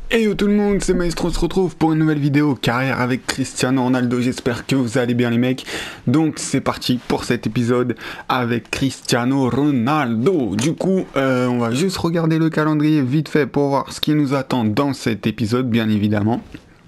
Hey yo tout le monde, c'est Maestro, on se retrouve pour une nouvelle vidéo carrière avec Cristiano Ronaldo. J'espère que vous allez bien les mecs. Donc c'est parti pour cet épisode avec Cristiano Ronaldo. Du coup, on va juste regarder le calendrier vite fait pour voir ce qui nous attend dans cet épisode, bien évidemment.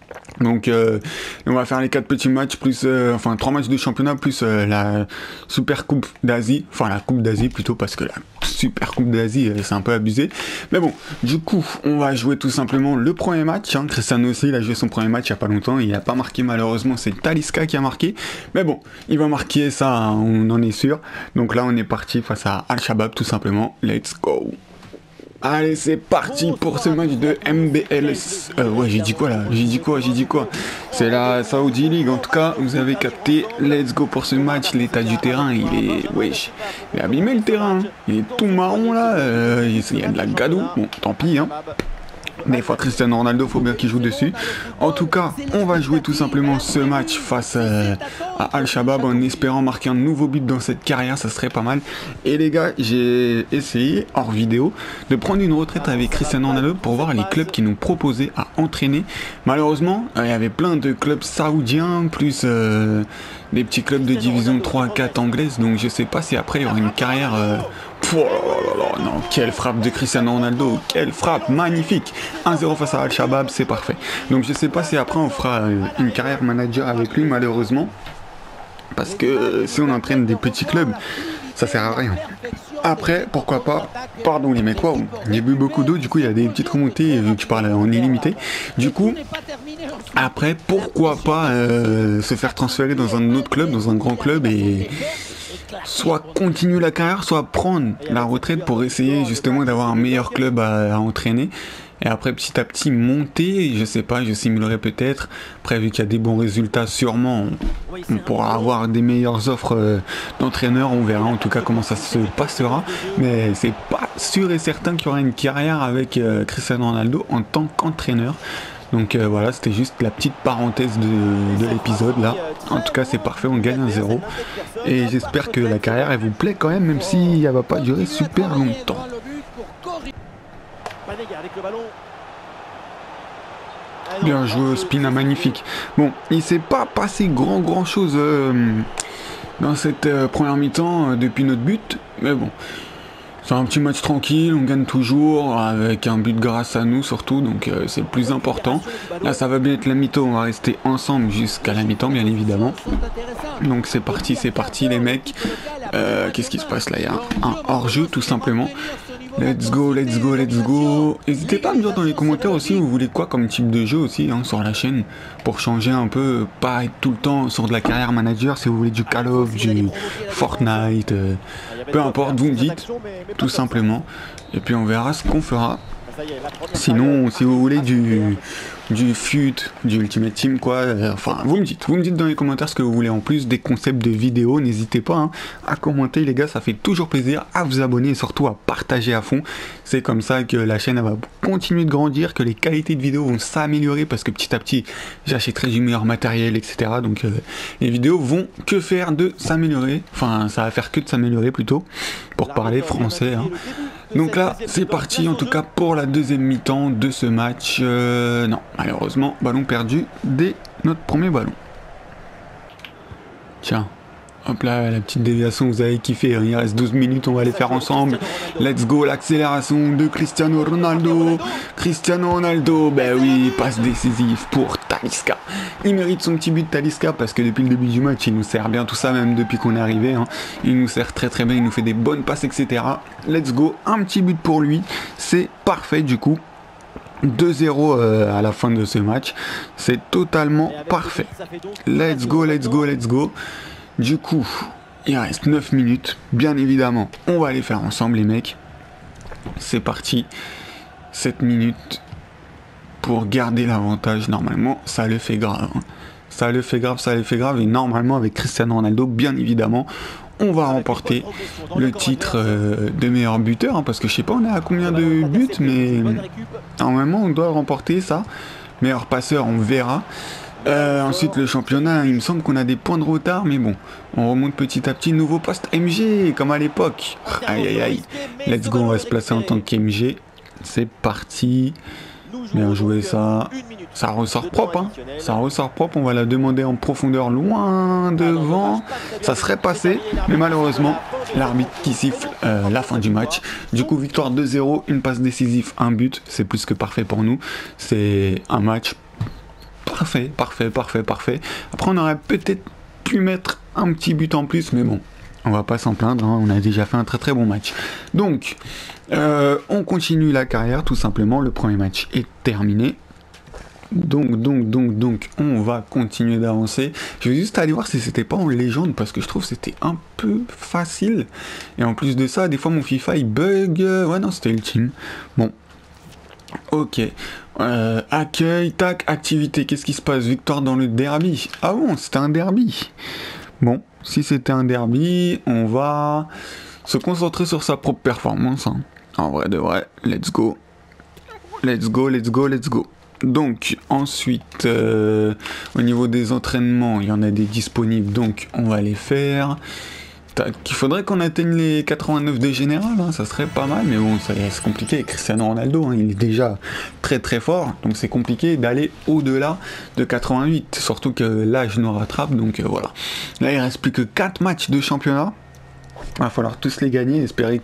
Donc on va faire les 4 petits matchs plus enfin 3 matchs de championnat plus la Super Coupe d'Asie, enfin la Coupe d'Asie plutôt parce que la Super Coupe d'Asie c'est un peu abusé. Mais bon, du coup, on va jouer tout simplement le premier match, hein. Cristiano aussi, il a joué son premier match il y a pas longtemps, il a pas marqué malheureusement, c'est Talisca qui a marqué. Mais bon, il va marquer ça, hein, on en est sûr. Donc là, on est parti face à Al-Shabaab tout simplement. Let's go. Allez, c'est parti pour ce match de MBL. Ouais, j'ai dit quoi là? J'ai dit quoi? C'est la Saudi League. En tout cas, vous avez capté. Let's go pour ce match. L'état du terrain, il est... Wesh. Il a abîmé le terrain. Il est tout marron là. Il y a de la gadoue. Bon, tant pis, hein. Des fois, Cristiano Ronaldo, faut bien qu'il joue dessus. En tout cas, on va jouer tout simplement ce match face à Al-Shabaab en espérant marquer un nouveau but dans cette carrière, ça serait pas mal. Et les gars, j'ai essayé, hors vidéo, de prendre une retraite avec Cristiano Ronaldo pour voir les clubs qui nous proposaient à entraîner. Malheureusement, il y avait plein de clubs saoudiens, plus des petits clubs de division 3-4 anglaise, donc je sais pas si après il y aura une carrière... Oh là là là, non, quelle frappe de Cristiano Ronaldo, quelle frappe, magnifique. 1-0 face à Al-Shabaab, c'est parfait. Donc je sais pas si après on fera une carrière manager avec lui malheureusement. Parce que si on entraîne des petits clubs, ça sert à rien. Après, pourquoi pas, pardon les mecs, waouh, j'ai bu beaucoup d'eau, du coup il y a des petites remontées, vu que je parle en illimité. Du coup, après, pourquoi pas se faire transférer dans un autre club, dans un grand club et... soit continuer la carrière, soit prendre la retraite pour essayer justement d'avoir un meilleur club à entraîner. Et après petit à petit monter, je sais pas, je simulerai peut-être. Après vu qu'il y a des bons résultats, sûrement on pourra avoir des meilleures offres d'entraîneurs, on verra en tout cas comment ça se passera. Mais c'est pas sûr et certain qu'il y aura une carrière avec Cristiano Ronaldo en tant qu'entraîneur. Donc voilà, c'était juste la petite parenthèse de l'épisode là. En tout cas c'est parfait, on gagne 1-0. Et j'espère que la carrière elle vous plaît quand même si elle va pas durer super longtemps. Bien joué, Spina, magnifique. Bon, il s'est pas passé grand chose dans cette première mi-temps depuis notre but. Mais bon, c'est un petit match tranquille, on gagne toujours avec un but grâce à nous surtout, donc c'est le plus important. Là ça va bien être la mi-temps, on va rester ensemble jusqu'à la mi-temps bien évidemment. Donc c'est parti les mecs. Qu'est-ce qui se passe là? Il y a un hors-jeu tout simplement. Let's go. N'hésitez pas à me dire dans les commentaires aussi vous voulez quoi comme type de jeu aussi hein, sur la chaîne pour changer un peu, pas être tout le temps sur de la carrière manager. Si vous voulez du Call of, du Fortnite, peu importe, vous me dites tout simplement et puis on verra ce qu'on fera. Sinon, si vous voulez du FUT, du Ultimate Team quoi, enfin vous me dites dans les commentaires ce que vous voulez en plus des concepts de vidéos. N'hésitez pas hein, à commenter les gars, ça fait toujours plaisir, à vous abonner et surtout à partager à fond. C'est comme ça que la chaîne elle va continuer de grandir, que les qualités de vidéos vont s'améliorer parce que petit à petit j'achèterai du meilleur matériel etc. Donc les vidéos vont que faire de s'améliorer, enfin ça va faire que de s'améliorer plutôt pour parler français hein. Donc là c'est parti en tout cas pour la deuxième mi-temps de ce match. Non, malheureusement, ballon perdu dès notre premier ballon. Tiens, hop là, la petite déviation, vous avez kiffé, il reste 12 minutes, on va les faire ensemble. Let's go, l'accélération de Cristiano Ronaldo. Ben oui, passe décisive pour Talisca. Il mérite son petit but Talisca parce que depuis le début du match, il nous sert bien tout ça, même depuis qu'on est arrivé. Hein. Il nous sert très bien, il nous fait des bonnes passes, etc. Let's go, un petit but pour lui, c'est parfait du coup. 2-0 à la fin de ce match, c'est totalement parfait. Let's go. Du coup, il reste 9 minutes, bien évidemment, on va les faire ensemble les mecs. C'est parti, 7 minutes pour garder l'avantage, normalement ça le fait grave. Hein. Ça le fait grave, et normalement avec Cristiano Ronaldo, bien évidemment, on va remporter le titre de meilleur buteur, hein, parce que je sais pas on est à combien de buts, mais normalement on doit remporter ça. Meilleur passeur, on verra. Ensuite le championnat, il me semble qu'on a des points de retard, mais bon, on remonte petit à petit. Nouveau poste MG, comme à l'époque. Aïe. Let's go, on va se placer en tant qu'MG. C'est parti. Bien joué ça. Ça ressort propre, hein. Ça ressort propre. On va la demander en profondeur loin devant. Ça serait passé, mais malheureusement, l'arbitre qui siffle la fin du match. Du coup, victoire 2-0, une passe décisive, un but. C'est plus que parfait pour nous. C'est un match parfait, parfait, parfait, parfait. Après, on aurait peut-être pu mettre un petit but en plus, mais bon. On va pas s'en plaindre, hein, on a déjà fait un très très bon match. Donc, on continue la carrière, tout simplement. Le premier match est terminé. Donc, on va continuer d'avancer. Je vais juste aller voir si c'était pas en légende, parce que je trouve que c'était un peu facile. Et en plus de ça, des fois mon FIFA il bug. Ouais, non, c'était ultime. Bon. Ok. Accueil, tac, activité. Qu'est-ce qui se passe? Victoire dans le derby. Ah bon, c'était un derby. Bon, si c'était un derby, on va se concentrer sur sa propre performance. Hein. En vrai de vrai, let's go. Let's go, let's go, let's go. Donc, ensuite, au niveau des entraînements, il y en a des disponibles, donc on va les faire. Il faudrait qu'on atteigne les 89 de général, hein, ça serait pas mal, mais bon, c'est compliqué avec Cristiano Ronaldo, hein, il est déjà très très fort, donc c'est compliqué d'aller au-delà de 88, surtout que l'âge nous rattrape, donc voilà. Là, il reste plus que 4 matchs de championnat, il va falloir tous les gagner, espérer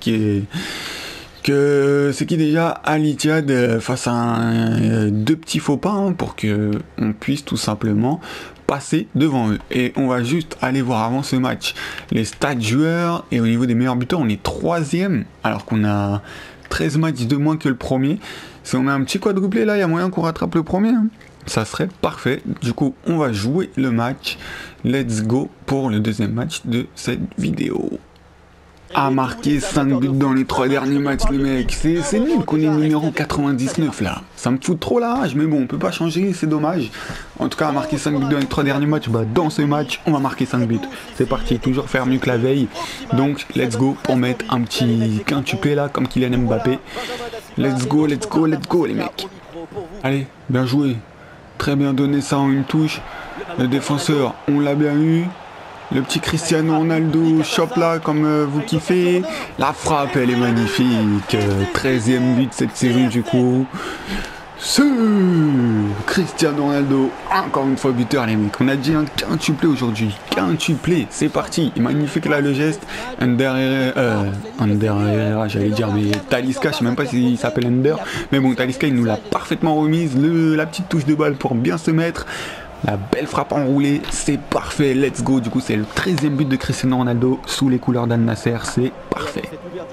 que c'est qui déjà Al Ittihad face à deux petits faux pas hein, pour que on puisse tout simplement passer devant eux. Et on va juste aller voir avant ce match les stats joueurs, et au niveau des meilleurs buteurs on est 3ème alors qu'on a 13 matchs de moins que le premier. Si on met un petit quadruplé là, il y a moyen qu'on rattrape le premier hein. Ça serait parfait. Du coup on va jouer le match. Let's go pour le deuxième match de cette vidéo. A marqué 5 buts dans les 3 derniers matchs, les mecs. C'est nul qu'on ait le numéro 99 là. Ça me fout trop la rage, mais bon, on peut pas changer, c'est dommage. En tout cas, a marqué 5 buts dans les 3 derniers matchs. Bah, dans ce match, on va marquer 5 buts. C'est parti, toujours faire mieux que la veille. Donc, let's go pour mettre un petit quintuplé là, comme Kylian Mbappé. Let's go, let's go, let's go, les mecs. Allez, bien joué. Très bien donné ça en une touche. Le défenseur, on l'a bien eu. Le petit Cristiano Ronaldo chope là comme vous kiffez. La frappe elle est magnifique. 13ème but cette saison du coup. Ce Cristiano Ronaldo, encore une fois buteur les mecs. On a dit un quintuplé aujourd'hui. Quintuplé, c'est parti. Magnifique là le geste. Under Herrera j'allais dire, mais Talisca, je sais même pas s'il s'appelle Under. Mais bon, Talisca il nous l'a parfaitement remise. La petite touche de balle pour bien se mettre. La belle frappe enroulée, c'est parfait, let's go. Du coup, c'est le 13ème but de Cristiano Ronaldo sous les couleurs d'Al Nasser, c'est parfait.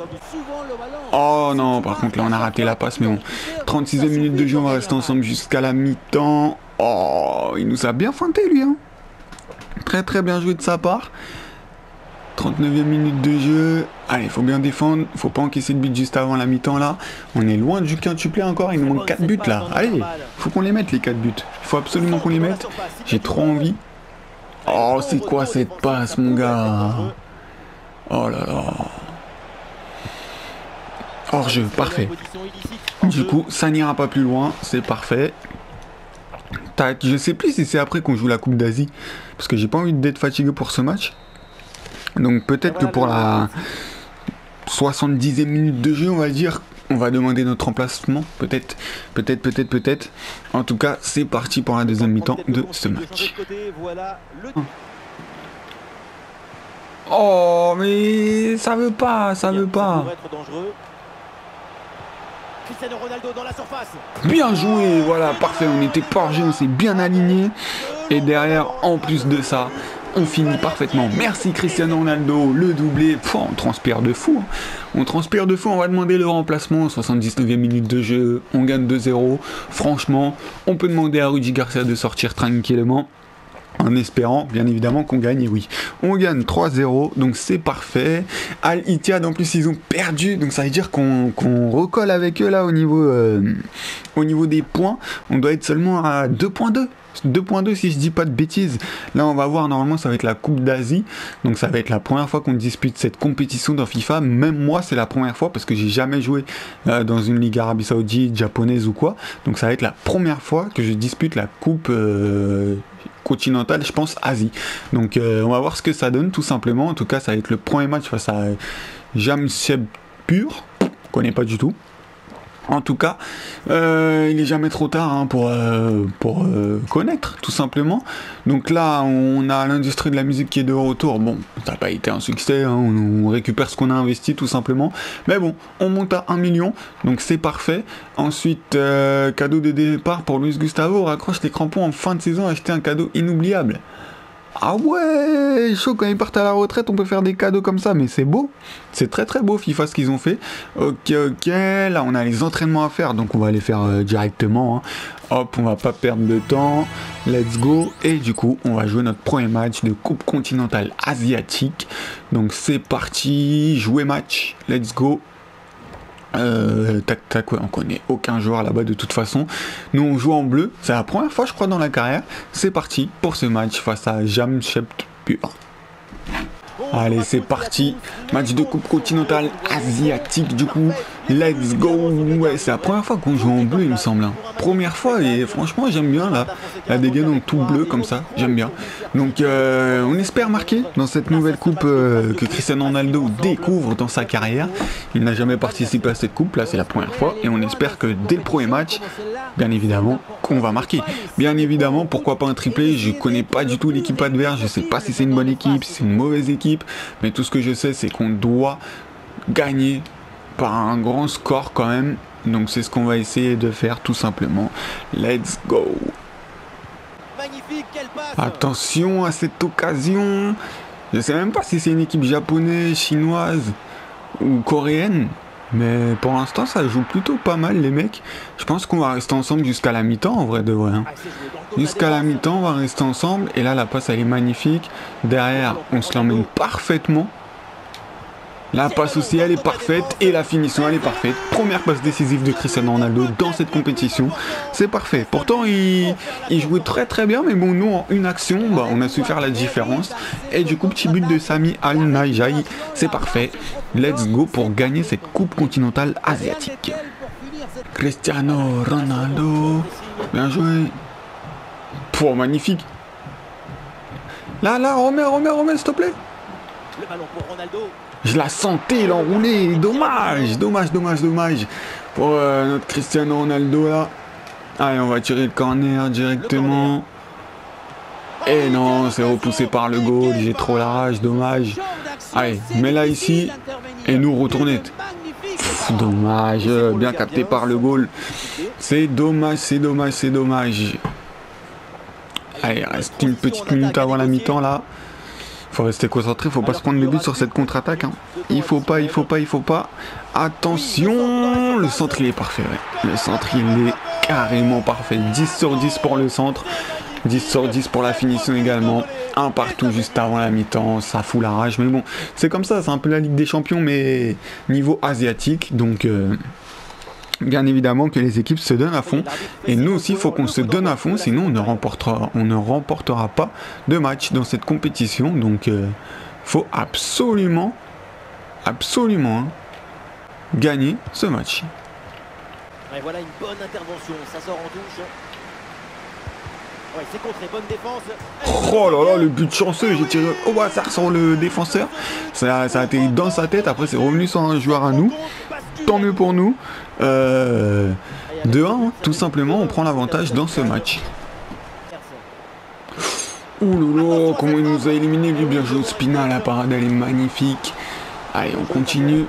Oh non, par contre, là, on a raté la passe, mais bon. 36e minute de jeu, on va rester ensemble jusqu'à la mi-temps. Oh, il nous a bien feinté, lui. Hein. Très, très bien joué de sa part. 39e minute de jeu. Allez, faut bien défendre. Faut pas encaisser de but juste avant la mi-temps là. On est loin du quintuplé encore. Il nous manque 4 buts là. Allez, faut qu'on les mette les 4 buts. Il faut absolument qu'on les mette. J'ai trop envie. Oh, c'est quoi cette passe, mon gars? Oh là là. Hors jeu, parfait. Du coup, ça n'ira pas plus loin. C'est parfait. Tac, je sais plus si c'est après qu'on joue la Coupe d'Asie. Parce que j'ai pas envie d'être fatigué pour ce match. Donc peut-être que pour la 70e minute de jeu, on va dire, on va demander notre remplacement. Peut-être. En tout cas, c'est parti pour la deuxième mi-temps de ce match. Oh, mais ça veut pas. Bien joué, voilà, parfait. On était pas hors jeu, on s'est bien aligné. Et derrière, en plus de ça, on finit parfaitement. Merci Cristiano Ronaldo, le doublé. Pff, on transpire de fou. On transpire de fou. On va demander le remplacement. 79e minute de jeu. On gagne 2-0. Franchement, on peut demander à Rudy Garcia de sortir tranquillement. En espérant, bien évidemment, qu'on gagne. Et oui, on gagne 3-0. Donc c'est parfait. Al Ittihad, en plus, ils ont perdu. Donc ça veut dire qu'on recolle avec eux là au niveau des points. On doit être seulement à 2.2. 2.2 si je dis pas de bêtises. Là on va voir, normalement ça va être la Coupe d'Asie. Donc ça va être la première fois qu'on dispute cette compétition dans FIFA. Même moi c'est la première fois parce que j'ai jamais joué dans une ligue Arabie Saoudite, japonaise ou quoi. Donc ça va être la première fois que je dispute la Coupe continentale, je pense Asie. Donc on va voir ce que ça donne tout simplement. En tout cas ça va être le premier match face à Jamshedpur. Je connais pas du tout. En tout cas, il est jamais trop tard hein, pour connaître, tout simplement. Donc là, on a l'industrie de la musique qui est de retour. Bon, ça n'a pas été un succès, hein, on récupère ce qu'on a investi, tout simplement. Mais bon, on monte à 1 million, donc c'est parfait. Ensuite, cadeau de départ pour Luis Gustavo, raccroche les crampons en fin de saison, acheter un cadeau inoubliable. Ah ouais, chaud, quand ils partent à la retraite, on peut faire des cadeaux comme ça, mais c'est beau. C'est très très beau FIFA ce qu'ils ont fait. Ok, là on a les entraînements à faire, donc on va les faire directement. Hein. Hop, on va pas perdre de temps. Let's go. Et du coup, on va jouer notre premier match de Coupe continentale asiatique. Donc c'est parti, jouer match. Let's go. Tac tac, ouais, on connaît aucun joueur là-bas de toute façon. Nous on joue en bleu, c'est la première fois je crois dans la carrière. C'est parti pour ce match face à Jamshedpur. Allez, c'est parti. Match de Coupe continentale asiatique du coup. Let's go. Ouais, c'est la première fois qu'on joue en bleu il me semble. Hein. Première fois et franchement j'aime bien là. La dégaine en tout bleu comme ça, j'aime bien. Donc on espère marquer dans cette nouvelle coupe que Cristiano Ronaldo découvre dans sa carrière. Il n'a jamais participé à cette coupe, là c'est la première fois. Et on espère que dès le premier match, bien évidemment, qu'on va marquer. Bien évidemment, pourquoi pas un triplé. Je connais pas du tout l'équipe adverse, je sais pas si c'est une bonne équipe, si c'est une mauvaise équipe. Mais tout ce que je sais c'est qu'on doit gagner par un grand score quand même. Donc c'est ce qu'on va essayer de faire tout simplement. Let's go. Attention à cette occasion. Je sais même pas si c'est une équipe japonaise, chinoise ou coréenne. Mais pour l'instant ça joue plutôt pas mal les mecs. Je pense qu'on va rester ensemble jusqu'à la mi-temps en vrai de vrai. Hein. Jusqu'à la mi-temps on va rester ensemble. Et là la passe elle est magnifique. Derrière on se l'emmène parfaitement. La passe aussi elle est parfaite et la finition elle est parfaite. Première passe décisive de Cristiano Ronaldo dans cette compétition. C'est parfait. Pourtant il jouait très très bien mais bon nous en une action bah, on a su faire la différence. Et du coup petit but de Sami Al-Najai. C'est parfait. Let's go pour gagner cette coupe continentale asiatique. Cristiano Ronaldo. Bien joué. Pour magnifique. Là remets s'il te plaît. Le ballon pour Ronaldo. Je la sentais l'enrouler, dommage pour notre Cristiano Ronaldo là. Allez, on va tirer le corner directement. Et non, c'est repoussé par le goal, j'ai trop la rage, dommage. Allez, mets-la ici et nous retourner. Dommage, bien capté par le goal. C'est dommage. Allez, il reste une petite minute avant la mi-temps là. Faut rester concentré, faut pas se prendre le but sur cette contre-attaque. Hein. Il faut pas. Attention, le centre il est parfait. Ouais. Le centre il est carrément parfait. 10 sur 10 pour le centre. 10 sur 10 pour la finition également. Un partout juste avant la mi-temps. Ça fout la rage. Mais bon, c'est comme ça. C'est un peu la Ligue des Champions mais niveau asiatique. Donc... bien évidemment que les équipes se donnent à fond et nous aussi il faut qu'on se donne à fond sinon on ne remportera pas de match dans cette compétition donc faut absolument hein, gagner ce match. Et voilà une bonne intervention, ça sort en touche. Ouais, c'est contré, bonne défense. Oh là là, le but chanceux, j'ai tiré au hasard sur le défenseur. Ça a atterri dans sa tête, après c'est revenu sur un joueur à nous. Tant mieux pour nous. 2-1, hein, tout simplement, on prend l'avantage dans ce match. Ouh là là, comment il nous a éliminé, lui, bien joué Spina, la parade elle est magnifique. Allez, on continue.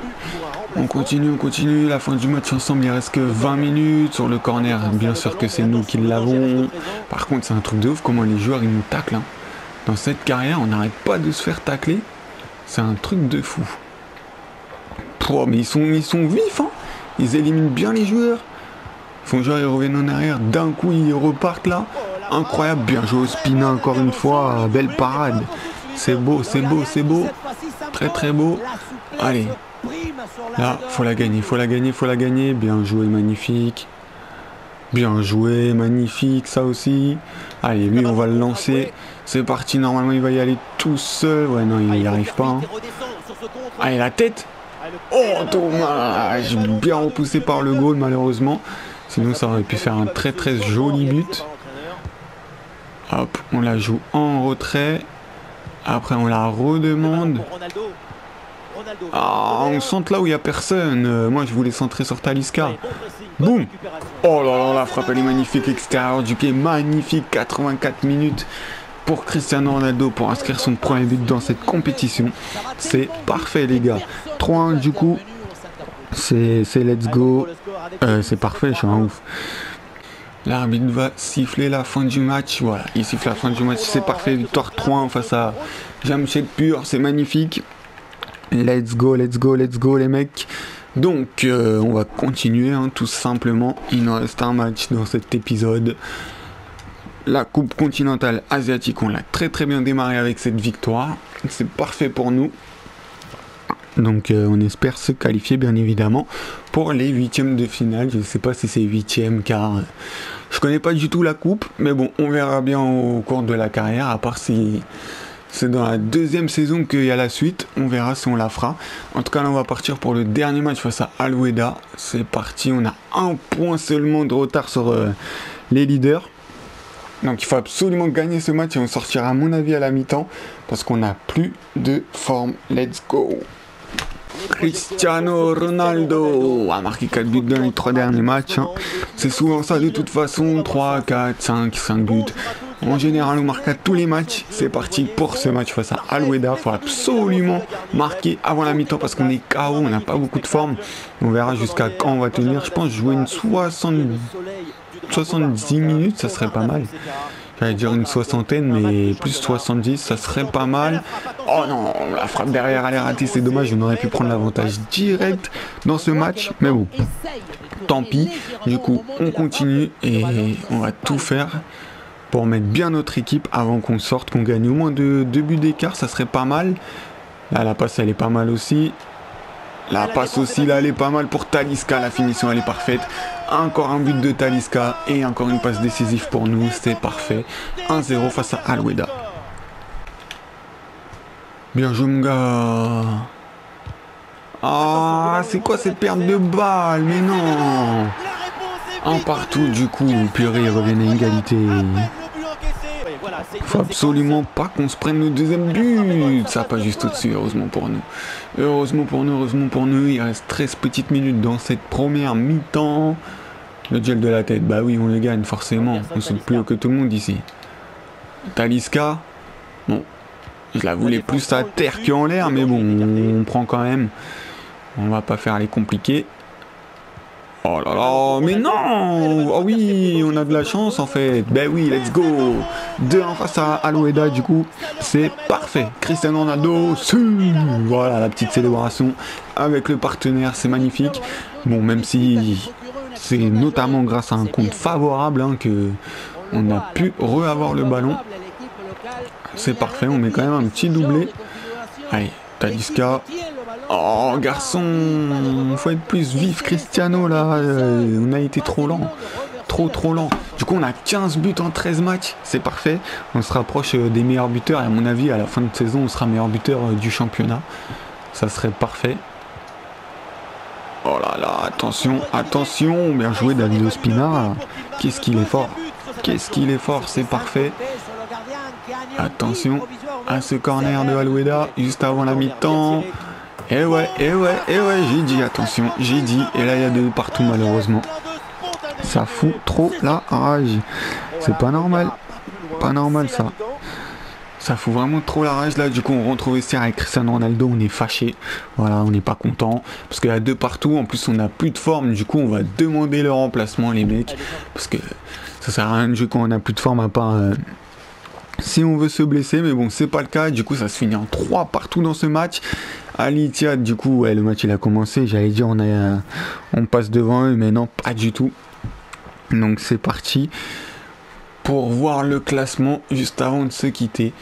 La fin du match ensemble, il reste que 20 minutes sur le corner. Bien sûr que c'est nous qui l'avons. Par contre, c'est un truc de ouf comment les joueurs ils nous taclent. Hein. Dans cette carrière, on n'arrête pas de se faire tacler. C'est un truc de fou. Oh, mais ils sont vifs. Hein. Ils éliminent bien les joueurs. Ils font genre ils reviennent en arrière. D'un coup, ils repartent là. Incroyable. Bien joué au Spina encore une fois. Belle parade. C'est beau. Très très beau. Allez. Là, faut la gagner. Bien joué, magnifique. Ça aussi. Allez, lui, on va le lancer. C'est parti, normalement, il va y aller tout seul. Ouais, non, il n'y arrive pas. Hein. Allez, la tête. Oh, dommage. Bien repoussé par le goal, malheureusement. Sinon, ça aurait pu faire un très très joli but. Hop, on la joue en retrait. Après, on la redemande. Ronaldo. Ah, on centre là où il n'y a personne. Moi, je voulais centrer sur Talisca. Ouais, bon pressing, bonne Boum. récupération. Oh là là, la frappe, elle est magnifique. Extérieur du pied, magnifique. 84 minutes pour Cristiano Ronaldo pour inscrire son premier but dans cette compétition. C'est parfait, les gars. 3-1 du coup. C'est let's go. C'est parfait, je suis un ouf. L'arbitre va siffler la fin du match. Voilà, il siffle la fin du match. C'est parfait. Victoire 3-1 face à Jamshedpur. C'est magnifique. Let's go, let's go, let's go, les mecs. Donc, on va continuer, hein, tout simplement. Il nous reste un match dans cet épisode. La Coupe continentale asiatique, on l'a très très bien démarré avec cette victoire. C'est parfait pour nous. Donc on espère se qualifier bien évidemment pour les huitièmes de finale. Je ne sais pas si c'est huitième car je connais pas du tout la coupe. Mais bon, on verra bien au cours de la carrière. À part si c'est dans la deuxième saison qu'il y a la suite. On verra si on la fera. En tout cas là on va partir pour le dernier match face à Al Wehda. C'est parti, on a un point seulement de retard sur les leaders. Donc il faut absolument gagner ce match et on sortira à mon avis à la mi-temps. Parce qu'on n'a plus de forme. Let's go! Cristiano Ronaldo a marqué 4 buts dans les 3 derniers matchs. Hein. C'est souvent ça de toute façon, 3, 4, 5 buts. En général, on marque à tous les matchs. C'est parti pour ce match face à Al Wehda. Il faut absolument marquer avant la mi-temps parce qu'on est KO, on n'a pas beaucoup de forme. On verra jusqu'à quand on va tenir. Je pense jouer une 70 minutes, ça serait pas mal. J'allais dire une soixantaine, mais plus 70, ça serait pas mal. Oh non, la frappe derrière, elle est ratée, c'est dommage, on aurait pu prendre l'avantage direct dans ce match. Mais bon, tant pis. Du coup, on continue et on va tout faire pour mettre bien notre équipe avant qu'on sorte, qu'on gagne au moins 2 buts d'écart, ça serait pas mal. Là, la passe, elle est pas mal aussi. La passe aussi, là, elle est pas mal pour Talisca. La finition, elle est parfaite. Encore un but de Talisca et encore une passe décisive pour nous. C'est parfait. 1-0 face à Al Wehda. Bien joué, mon gars. Ah, c'est quoi cette perte de balle? Mais non. Un partout, du coup. Purée, ils reviennent à égalité. Faut absolument pas qu'on se prenne le deuxième but. Ça pas juste au-dessus, heureusement pour nous. Heureusement pour nous, heureusement pour nous. Il reste 13 petites minutes dans cette première mi-temps. Le duel de la tête, bah oui, on le gagne forcément. On saute plus haut que tout le monde ici. Talisca, bon, je la voulais plus à terre qu'en l'air, mais bon, on prend quand même. On va pas faire les compliqués. Oh là là, mais non! Oh oui, on a de la chance en fait. Ben oui, let's go! 2-1 face à Al Wehda, du coup, c'est parfait. Cristiano Ronaldo, voilà la petite célébration avec le partenaire, c'est magnifique. Bon, même si c'est notamment grâce à un compte favorable hein, que on a pu re-avoir le ballon. C'est parfait, on met quand même un petit doublé. Allez, Talisca. Oh garçon, faut être plus vif Cristiano là, on a été trop lent, trop lent. Du coup on a 15 buts en 13 matchs, c'est parfait. On se rapproche des meilleurs buteurs et à mon avis à la fin de saison on sera meilleur buteur du championnat. Ça serait parfait. Oh là là, attention, attention, bien joué David Ospina. Qu'est-ce qu'il est fort, qu'est-ce qu'il est fort, c'est parfait. Attention à ce corner de Al Wehda juste avant la mi-temps. Et ouais, j'ai dit, attention, j'ai dit, et là il y a de partout malheureusement. Ça fout trop la rage. C'est pas normal ça. Ça fout vraiment trop la rage là, du coup on rentre au vestiaire avec Cristiano Ronaldo, on est fâché. Voilà, on n'est pas content, parce qu'il y a 2 partout, en plus on n'a plus de forme, du coup on va demander le remplacement les mecs. Parce que ça sert à rien de jouer quand on n'a plus de forme à part... si on veut se blesser, mais bon, c'est pas le cas. Du coup, ça se finit en 3 partout dans ce match. Al Ittihad, du coup, ouais, le match il a commencé. J'allais dire, on passe devant eux, mais non, pas du tout. Donc, c'est parti pour voir le classement juste avant de se quitter.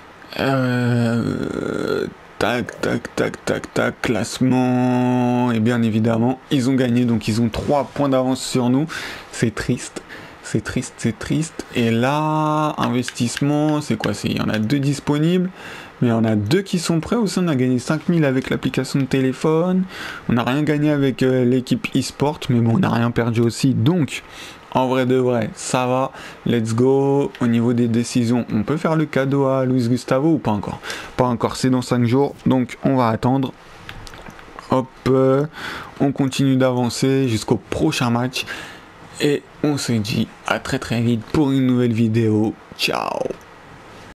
Tac, classement. Et bien évidemment, ils ont gagné, donc ils ont 3 points d'avance sur nous. C'est triste. C'est triste. Et là, investissement, c'est quoi? Il y en a 2 disponibles, mais il y en a 2 qui sont prêts aussi. On a gagné 5000 avec l'application de téléphone. On n'a rien gagné avec l'équipe e-sport, mais bon, on n'a rien perdu aussi. Donc, en vrai de vrai, ça va. Let's go. Au niveau des décisions, on peut faire le cadeau à Luis Gustavo ou pas encore? Pas encore, c'est dans 5 jours. Donc, on va attendre. hop, on continue d'avancer jusqu'au prochain match. Et on se dit à très très vite pour une nouvelle vidéo. Ciao.